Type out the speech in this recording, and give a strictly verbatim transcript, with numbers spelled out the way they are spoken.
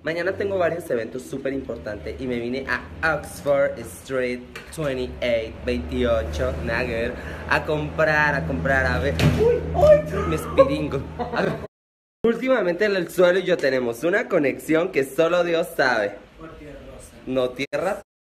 Mañana tengo varios eventos súper importantes y me vine a Oxford Street veintiocho, veintiocho, Nagger, a comprar, a comprar, a ver. ¡Uy! ¡Uy! Me espiringo. A ver. Últimamente en el suelo y yo tenemos una conexión que solo Dios sabe. Por tierra rosa. No tierra.